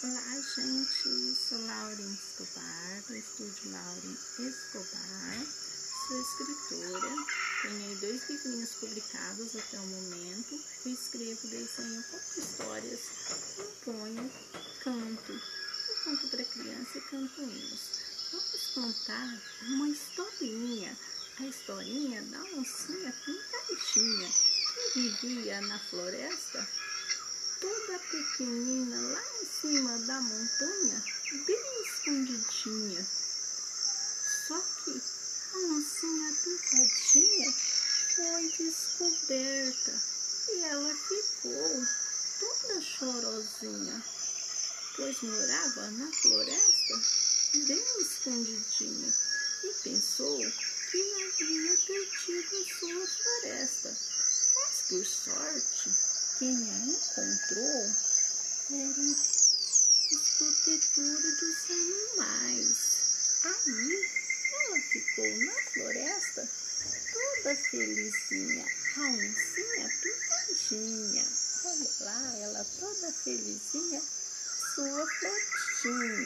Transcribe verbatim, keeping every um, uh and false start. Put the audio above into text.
Olá, gente, sou Lauren Escobar, do estúdio Lauren Escobar, sou escritora, tenho dois livrinhos publicados até o momento, eu escrevo, desenho, conto histórias, componho, canto, eu canto para criança e canto hinos. Vamos contar uma historinha, a historinha da oncinha pintadinha, que vivia na floresta, toda pequenina, lá em cima da montanha, bem escondidinha. Só que a oncinha pintadinha foi descoberta e ela ficou toda chorosinha, pois morava na floresta, bem escondidinha, e pensou que havia perdido a sua floresta. Mas, por sorte, quem a encontrou eram os protetores dos animais. Aí ela ficou na floresta toda felizinha, a oncinha pintadinha. Olha lá, ela toda felizinha, sua flotinha.